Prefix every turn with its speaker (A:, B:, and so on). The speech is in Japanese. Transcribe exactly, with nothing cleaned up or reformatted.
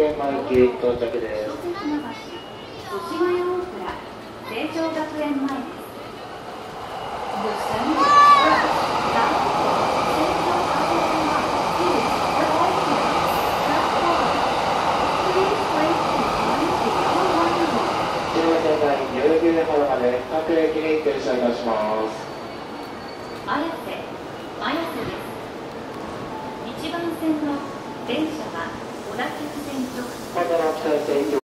A: 天満行き到着です。
B: 越谷大倉成城学園前です。The Center Express bound for 成城学園前 is arriving at platform. Please wait behind the yellow line.
A: 中央線ライン代々木上原まで各駅に停車いたします。
B: 綾瀬、綾瀬です。一番線の電車は小田急線直通。
A: またの北線